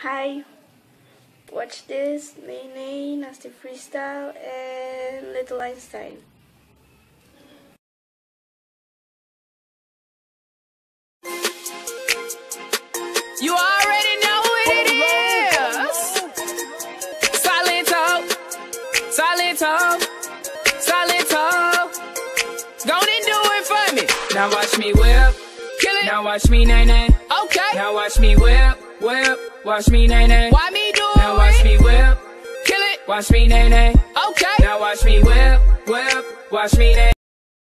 Hi, watch this, Nene, Nasty Freestyle, and Little Einstein. You already know who it is. Silent talk, silent talk, silent talk. Go and do it for me. Now watch me whip, kill it. Now watch me nay nay. Okay. Now watch me whip, whip. Watch me nay nay. Why me do it? Now watch me whip, kill it. Watch me nay nay. Okay. Now watch me whip, whip. Watch me nay.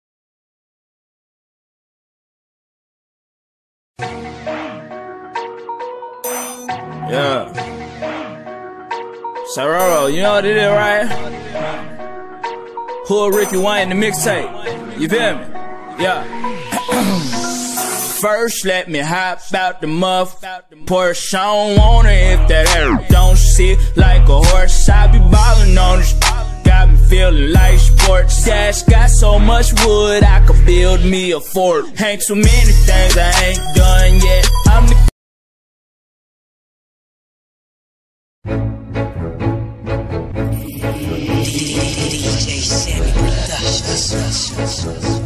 Yeah. Sororo, you know what it is, right? Who Ricky Wayne the mixtape? You feel me? Yeah. First, let me hop out the muff. Porsche, I don't want it if that air don't sit like a horse. I be ballin' on this. Got me feeling like sports. Dash got so much wood, I could build me a fort. Ain't too many things I ain't done yet. I'm the DJ Sammy Productions.